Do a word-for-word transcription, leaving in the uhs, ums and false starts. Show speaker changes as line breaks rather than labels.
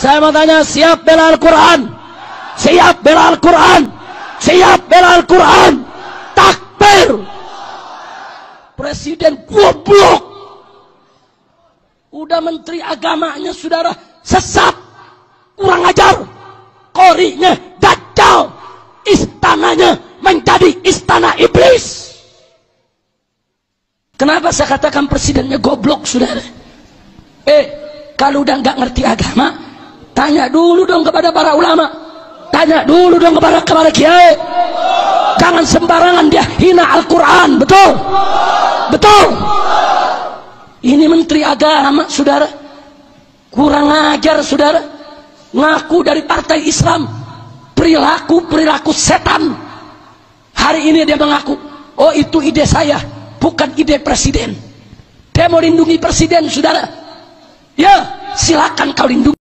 Saya mau tanya, siap bela Al-Quran? Siap bela Al-Quran? Siap bela Al-Quran? Takbir! Presiden goblok. Udah menteri agamanya saudara sesat, kurang ajar, korinya dajjal, istananya menjadi istana iblis. Kenapa saya katakan presidennya goblok saudara? Eh, kalau udah nggak ngerti agama, tanya dulu dong kepada para ulama, tanya dulu dong kepada kepada kiai. Jangan sembarangan dia hina Al-Quran, betul? Betul? Ini menteri agama, saudara, kurang ajar, saudara. Ngaku dari partai Islam, perilaku perilaku setan. Hari ini dia mengaku, oh itu ide saya, bukan ide presiden. Dia mau lindungi presiden, saudara. Ya, silakan kau lindungi.